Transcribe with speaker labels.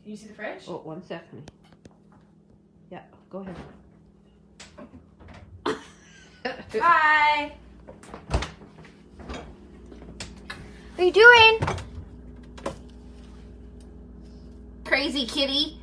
Speaker 1: Can you see the fridge?
Speaker 2: Oh, 1 second. Yeah, go ahead.
Speaker 1: Bye.
Speaker 3: What are you doing? Crazy kitty.